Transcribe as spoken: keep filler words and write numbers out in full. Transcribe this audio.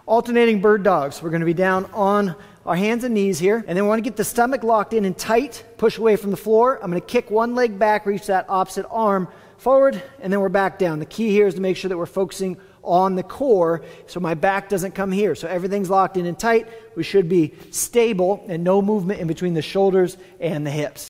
Alternating bird dogs. We're going to be down on our hands and knees here, and then we want to get the stomach locked in and tight, push away from the floor. I'm going to kick one leg back, reach that opposite arm forward, and then we're back down. The key here is to make sure that we're focusing on the core so my back doesn't come here. So everything's locked in and tight. We should be stable and no movement in between the shoulders and the hips.